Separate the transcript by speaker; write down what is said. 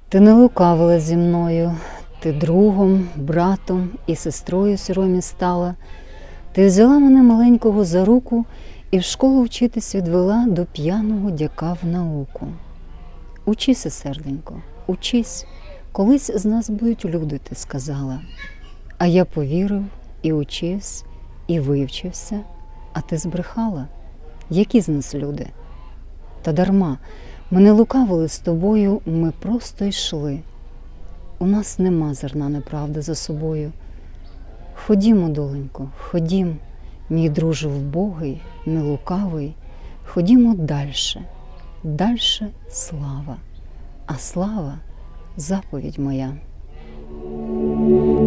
Speaker 1: Ти не лукавила зі мною, ти другом, братом і сестрою Сіромі стала. Ти взяла мене маленького за руку і в школу вчитись відвела до п'яного дяка в науку. Учися, серденько, учись, колись з нас будуть люди, ти сказала. А я повірив і учився, і вивчився, а ти збрехала. Які з нас люди? Та дарма, ми не лукавили з тобою, ми просто йшли. У нас нема зерна неправди за собою. Ходімо, доленько, ходім, мій друже вбогий, нелукавий, ходімо дальше, дальше слава, а слава – заповідь моя.